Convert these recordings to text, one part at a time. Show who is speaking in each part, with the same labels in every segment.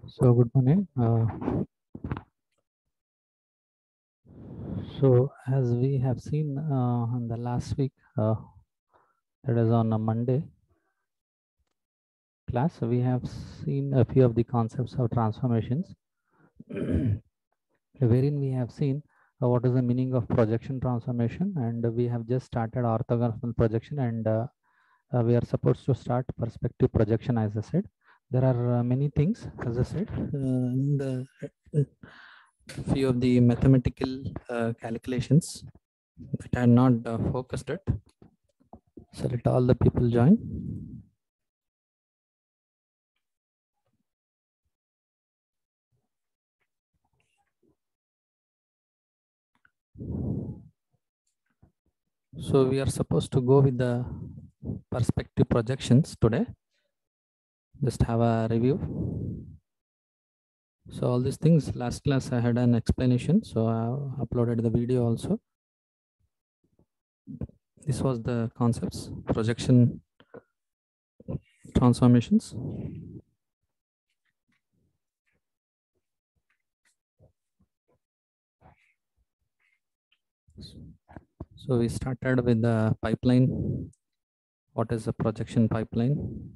Speaker 1: So good morning. So as we have seen in the last week, that is on a Monday class, we have seen a few of the concepts of transformations, wherein we have seen what is the meaning of projection transformation, and we have just started orthogonal projection, and we are supposed to start perspective projection. As I said, there are many things, as I said, in the few of the mathematical calculations that are not focused at. So let all the people join. So we are supposed to go with the perspective projections today. Just have a review. So all these things, last class I had an explanation, so I uploaded the video also. This was the concepts, projection transformations. So we started with the pipeline. What is a projection pipeline?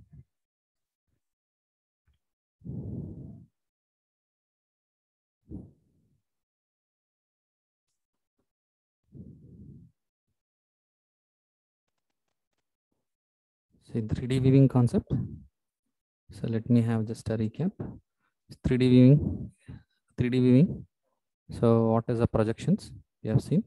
Speaker 1: See, 3D viewing concept. So let me have just a recap. 3D viewing, 3D viewing. So what is the projections we have seen?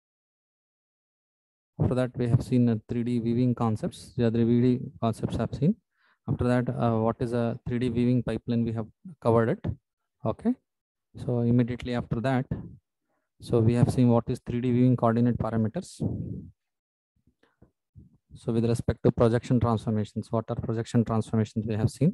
Speaker 1: After that, we have seen 3D viewing concepts. The other 3D concepts have seen. After that, what is a 3D viewing pipeline? We have covered it. Okay. So immediately after that, so we have seen what is 3D viewing coordinate parameters. So with respect to projection transformations, what are projection transformations we have seen?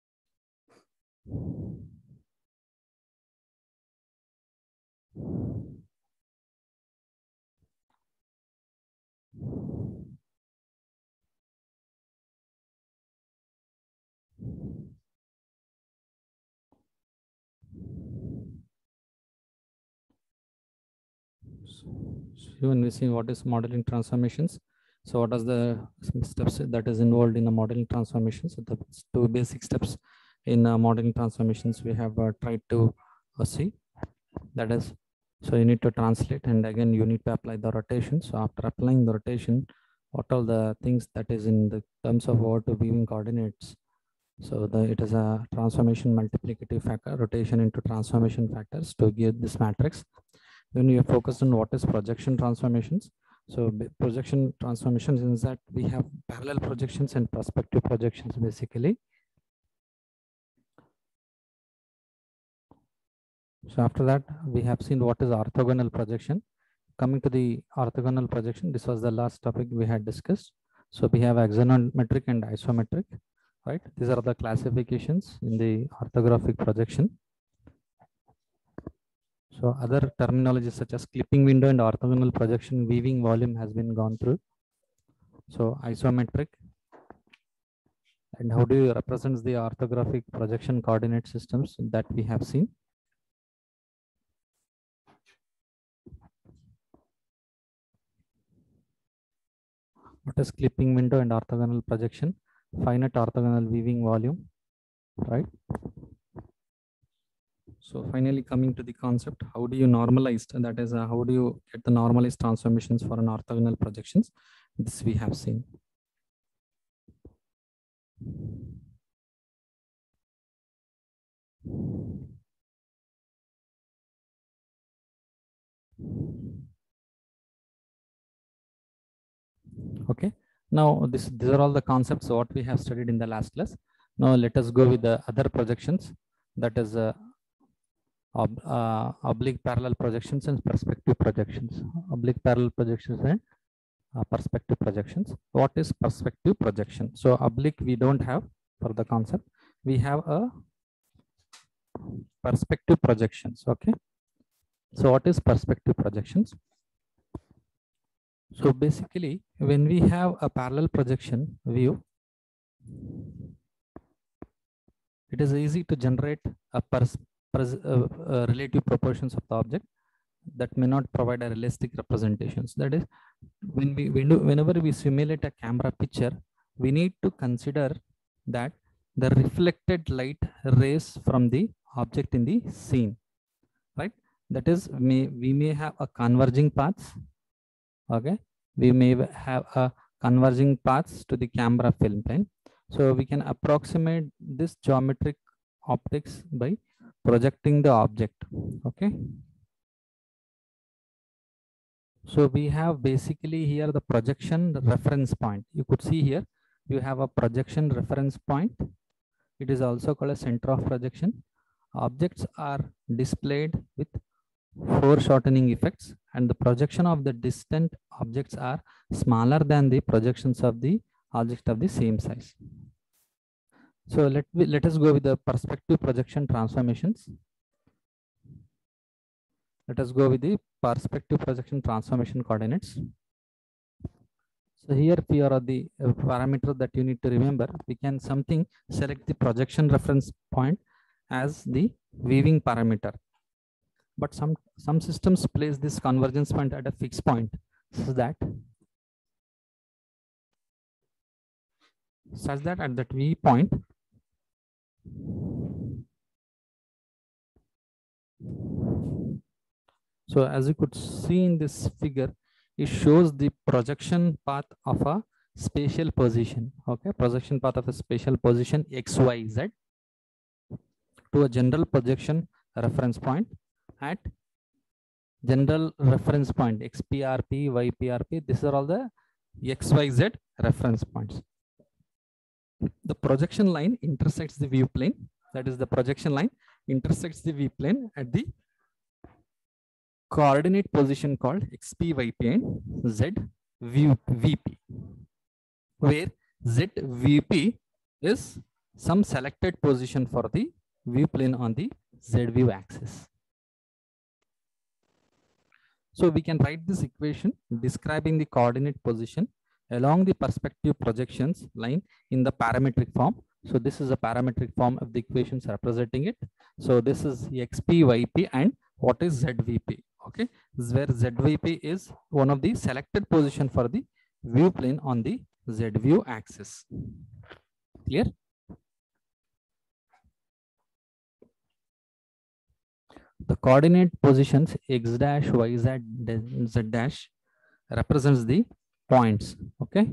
Speaker 1: So when we see what is modeling transformations, so what are the steps that is involved in the modeling transformations? So the two basic steps in modeling transformations we have tried to see. That is, so you need to translate, and again you need to apply the rotation. So after applying the rotation, what are the things that is in the terms of over to viewing coordinates? So it is a transformation multiplicative factor, rotation into transformation factors to give this matrix. When we are focused on what is projection transformations. So projection transformations is that we have parallel projections and perspective projections basically. So after that, we have seen what is orthogonal projection. Coming to the orthogonal projection, this was the last topic we had discussed. So we have axonometric and isometric, right? These are the classifications in the orthographic projection. So other terminologies such as clipping window and orthogonal projection weaving volume has been gone through. So isometric, and how do you represent the orthographic projection coordinate systems that we have seen? What is clipping window and orthogonal projection? Finite orthogonal weaving volume, right? So finally coming to the concept, how do you normalize? That is, how do you get the normalized transformations for an orthogonal projections? This we have seen. Okay. Now these are all the concepts what we have studied in the last class. Now let us go with the other projections. That is oblique parallel projections and perspective projections. Oblique parallel projections and perspective projections. What is perspective projection? So oblique we don't have for the concept. We have a perspective projections. Okay. So what is perspective projections? So basically, when we have a parallel projection view, it is easy to generate a relative proportions of the object that may not provide a realistic representations. That is, whenever we simulate a camera picture, we need to consider that the reflected light rays from the object in the scene, right? That is, we may have a converging paths. Okay, we may have a converging paths to the camera film plane. So we can approximate this geometric optics by projecting the object. Okay. So we have basically here the projection reference point. You could see here, you have a projection reference point. It is also called a center of projection. Objects are displayed with foreshortening effects, and the projection of the distant objects are smaller than the projections of the object of the same size. So let us go with the perspective projection transformations. Let us go with the perspective projection transformation coordinates. So here here are the parameters that you need to remember. We can select the projection reference point as the weaving parameter. But some systems place this convergence point at a fixed point such that at that V point, so as you could see in this figure, it shows the projection path of a spatial position. Okay, projection path of a spatial position XYZ to a general projection reference point at general reference point XPRP, YPRP. These are all the XYZ reference points. The projection line intersects the view plane. That is, the projection line intersects the view plane at the coordinate position called XP, YP and Z VP, where Z VP is some selected position for the view plane on the Z view axis. So we can write this equation describing the coordinate position along the perspective projections line in the parametric form. So this is a parametric form of the equations representing it. So this is XP, YP and what is ZVP. Okay, this is where ZVP is one of the selected position for the view plane on the Z view axis. Clear? The coordinate positions X dash, Y Z, Z dash represents the points. Okay.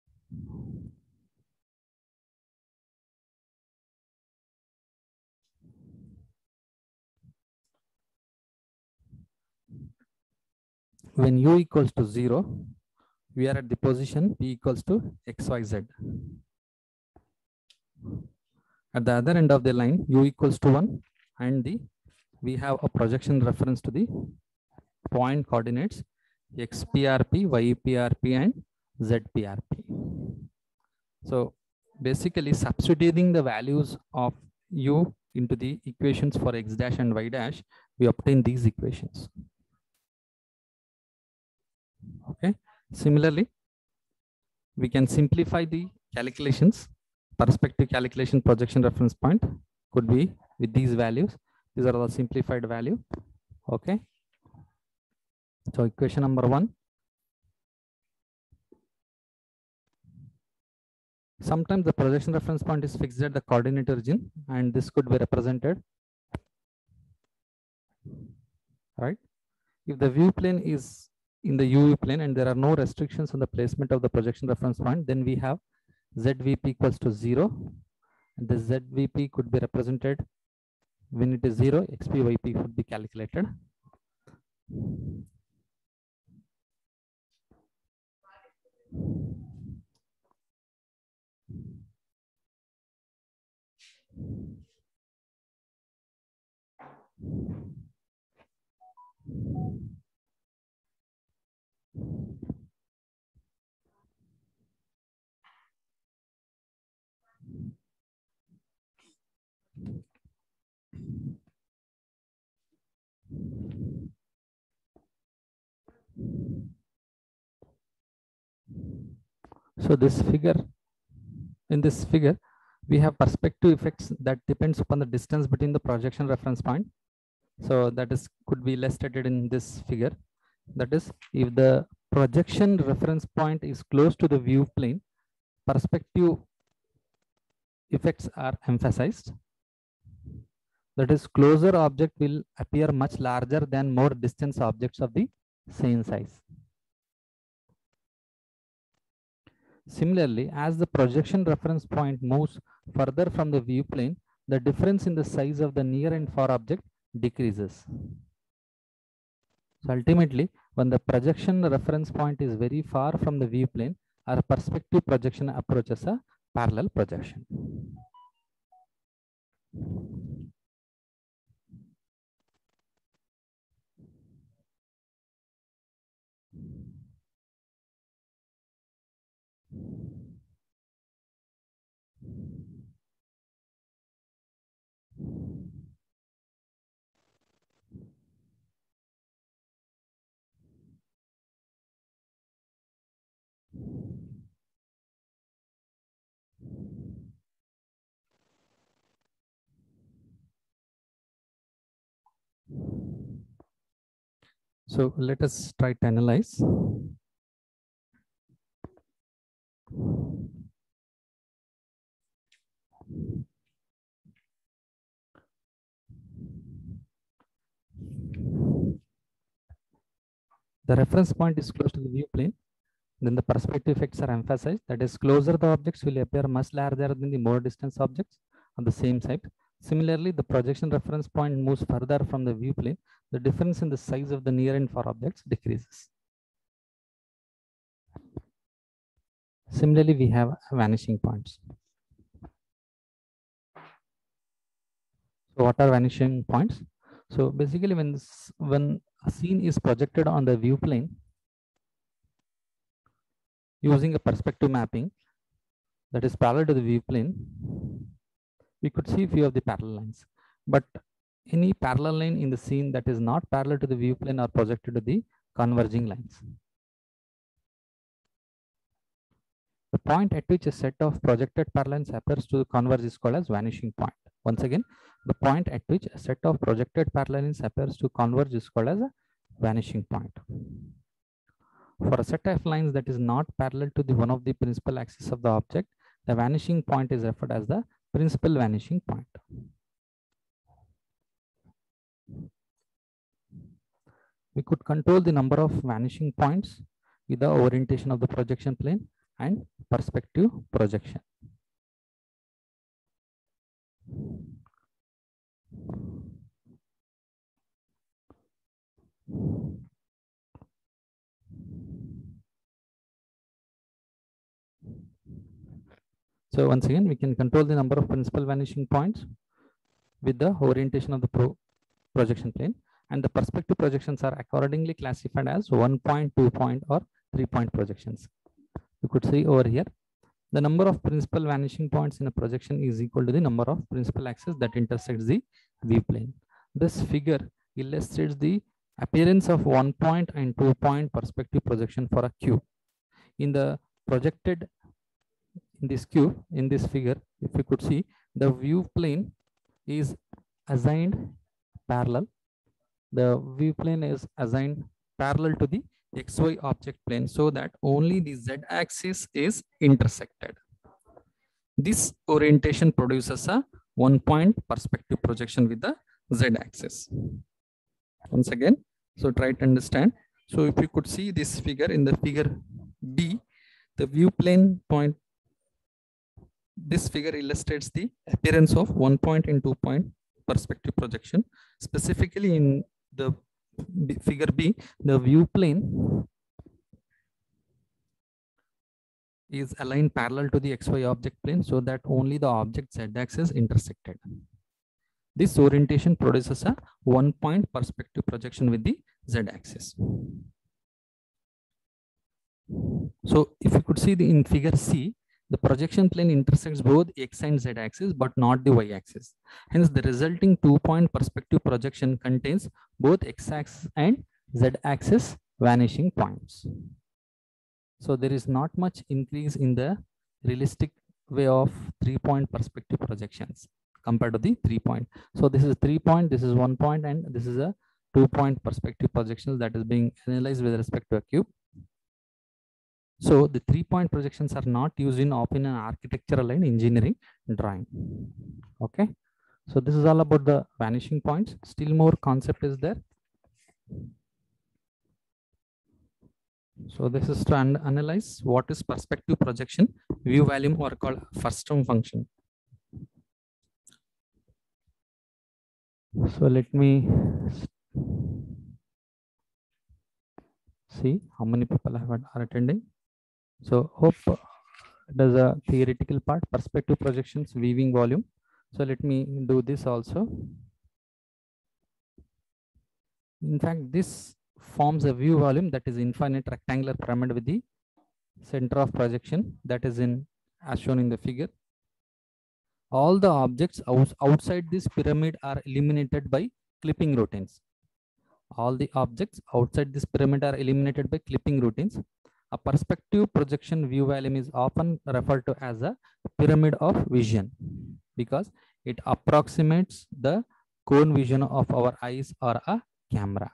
Speaker 1: When U equals to 0, we are at the position P equals to XYZ. At the other end of the line, U equals to 1 and we have a projection reference to the point coordinates XPRP, YPRP and ZPRP. So basically substituting the values of U into the equations for X dash and Y dash, we obtain these equations. Okay. Similarly, we can simplify the calculations. Perspective calculation projection reference point could be with these values. These are the simplified value. Okay. So equation number 1. Sometimes the projection reference point is fixed at the coordinate origin, and this could be represented, right? If the view plane is in the UV plane and there are no restrictions on the placement of the projection reference point, then we have ZVP equals to 0. And the ZVP could be represented when it is 0, XPYP could be calculated. So this figure, in this figure, We have perspective effects that depends upon the distance between the projection reference point. So that is could be less stated in this figure. That is, if the projection reference point is close to the view plane, perspective effects are emphasized. That is, closer object will appear much larger than more distant objects of the same size. Similarly, as the projection reference point moves further from the view plane, the difference in the size of the near and far object decreases. So ultimately, when the projection reference point is very far from the view plane, our perspective projection approaches a parallel projection. So let us try to analyze. The reference point is close to the view plane, then the perspective effects are emphasized. That is, closer the objects will appear much larger than the more distant objects on the same side. Similarly, the projection reference point moves further from the view plane. The difference in the size of the near and far objects decreases. Similarly, we have vanishing points. So what are vanishing points? So basically, when a scene is projected on the view plane using a perspective mapping that is parallel to the view plane, we could see few of the parallel lines. But any parallel line in the scene that is not parallel to the view plane are projected to the converging lines. The point at which a set of projected parallel lines appears to converge is called as vanishing point. Once again, the point at which a set of projected parallel lines appears to converge is called as a vanishing point. For a set of lines that is not parallel to the one of the principal axis of the object, the vanishing point is referred as the principal vanishing point. We could control the number of vanishing points with the orientation of the projection plane and perspective projection. So once again, we can control the number of principal vanishing points with the orientation of the projection plane, and the perspective projections are accordingly classified as 1 point, 2 point, or 3 point projections. You could see over here, the number of principal vanishing points in a projection is equal to the number of principal axes that intersects the view plane. This figure illustrates the appearance of 1 point and 2 point perspective projection for a cube. In the projected, in this cube, in this figure, if you could see, the view plane is assigned parallel. The view plane is assigned parallel to the XY object plane so that only the Z axis is intersected. This orientation produces a 1 point perspective projection with the Z axis. Once again, so try to understand. So if you could see this figure in the figure B, the view plane point, this figure illustrates the appearance of 1 point and 2 point perspective projection. Specifically in the figure B, the view plane is aligned parallel to the XY object plane so that only the object Z axis intersected. This orientation produces a 1 point perspective projection with the Z axis. So if you could see in figure C, the projection plane intersects both X and Z axis, but not the Y axis. Hence, the resulting 2 point perspective projection contains both X axis and Z axis vanishing points. So there is not much increase in the realistic way of 3-point perspective projections compared to the 3-point. So this is 3-point, this is 1-point, and this is a 2-point perspective projections that is being analyzed with respect to a cube. So the 3-point projections are not used in often in architectural and engineering drawing. Okay. So this is all about the vanishing points. Still more concept is there. So this is to analyze what is perspective projection, view volume, or called first term function. So let me see how many people are attending. So hope there's a theoretical part, perspective projections, viewing volume. So let me do this also. In fact, this forms a view volume that is infinite rectangular pyramid with the center of projection that is in as shown in the figure. All the objects outside this pyramid are eliminated by clipping routines. All the objects outside this pyramid are eliminated by clipping routines. A perspective projection view volume is often referred to as a pyramid of vision because it approximates the cone vision of our eyes or a camera.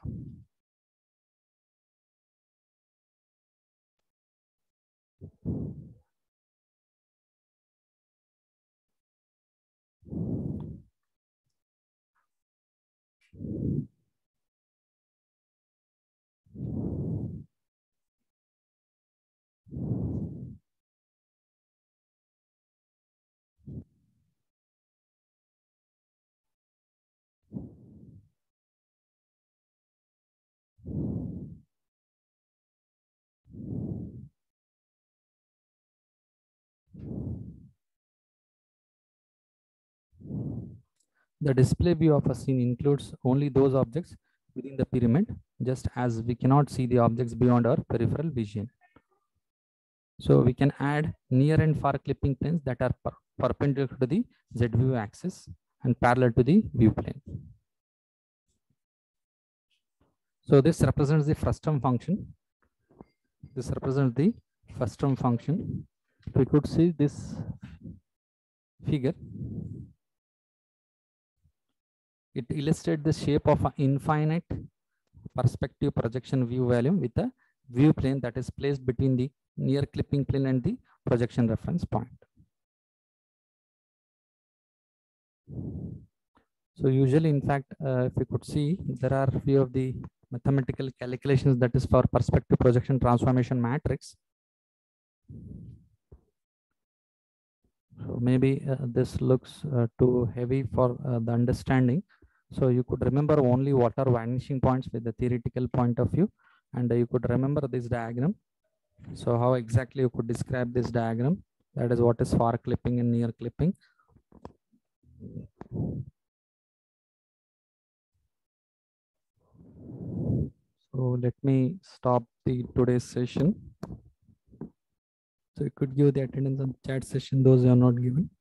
Speaker 1: The display view of a scene includes only those objects within the pyramid, just as we cannot see the objects beyond our peripheral vision. So we can add near and far clipping planes that are perpendicular to the Z view axis and parallel to the view plane. So this represents the first term function. This represents the first term function. We could see this figure. It illustrates the shape of an infinite perspective projection view volume with a view plane that is placed between the near clipping plane and the projection reference point. So usually, in fact, if you could see, there are a few of the mathematical calculations that is for perspective projection transformation matrix. So maybe this looks too heavy for the understanding. So you could remember only what are vanishing points with the theoretical point of view, and you could remember this diagram. So how exactly you could describe this diagram? That is what is far clipping and near clipping. So let me stop the today's session. So you could give the attendance on chat session, those who are not given.